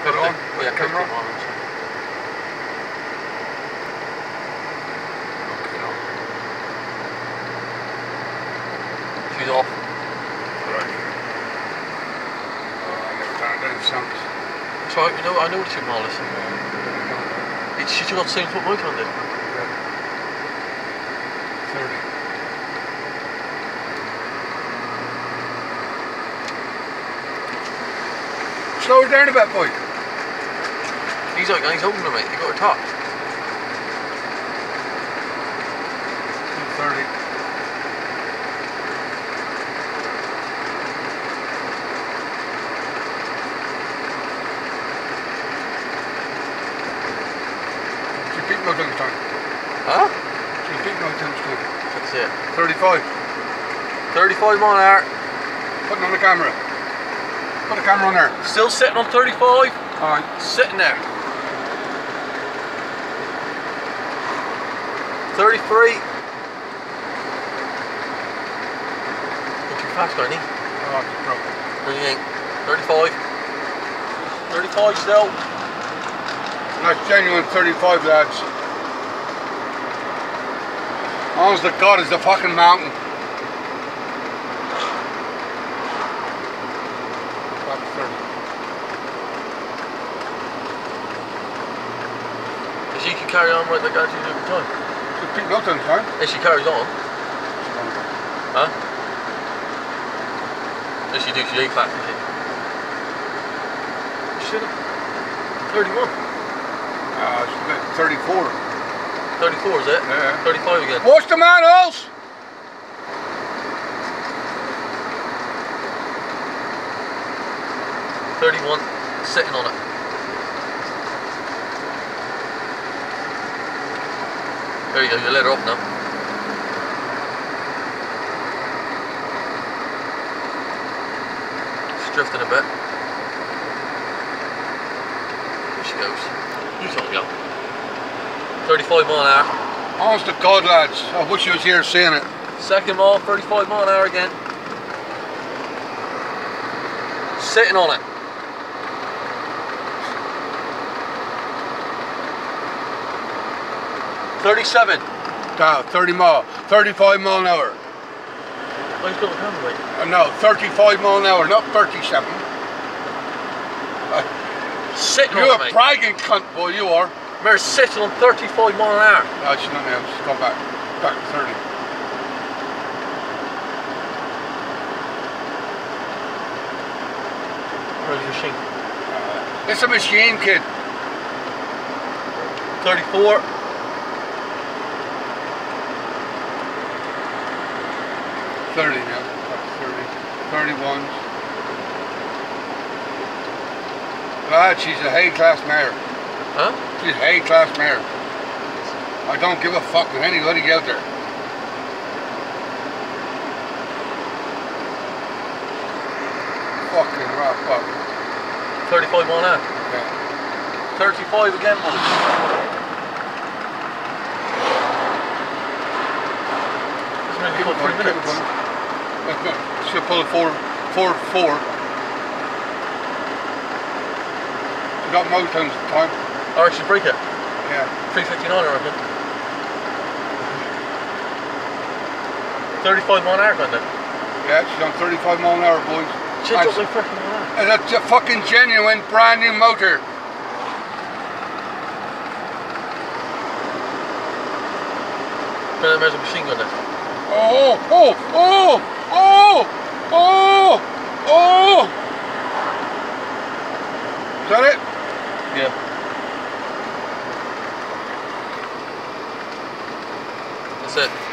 Put it on? Yeah, camera? She's off. Right. Oh, I never turned down sounds. So I know the tune all this. She took out the same foot my turn did. Yeah. 30. Slow it down a bit, boy. He's holding her, mate. You got her top. 30. She beat no times time. Huh? She beat no times time. Let's see it. 35. 35 on there. Putting on the camera. Put the camera on there. Still sitting on 35. Alright. Sitting there. 33. Not too fast, ain't he? Oh, it's broken. No, he ain't. 35. 35 still. That's genuine 35, lads. Honest to God, it's a fucking mountain. That's 30. She can carry on right like that every time. She's beating no times time. And she carries on. Huh? Does she do? She ain't flat, does she? Shit. 31. She's about 34. 34 is it? Yeah. 35 again. Watch the manholes! $31, sitting on it. There you go, you let her off now. It's drifting a bit. Here she goes. You told me. 35 mile an hour. Honest to God, lads, I wish you was here seeing it. Second mile, 35 mile an hour again. Sitting on it. $37. 30 mile, 35 mile an hour. Oh, he's got the camera, mate. No, 35 mile an hour, not 37. Sitting You're on it, a mate. bragging cunt, boy, you are. Mare's sitting on 35 mile an hour. No, she's not now, she's gone back to 30. Where's your machine? It's a machine, kid. 34. 30 now, 30, 31. Lad, she's a A-class mare. Huh? She's a A-class mare. I don't give a fuck with anybody out there. Fucking rock, fuck. 35 mile an hour. Yeah. 35 again, boys. This may be Keep it about 3 going, keep it minutes. going. She'll pull a 4-4. She got most times at the time. Or actually break it. Yeah. 359, I reckon. 35 mile an hour, then. Yeah, she's on 35 mile an hour, boys. Shit, just like freaking mile an hour. And that's a fucking genuine brand new motor. There's a machine gun there. Oh, oh, oh, oh, oh, oh. Is that it? Yeah. That's it.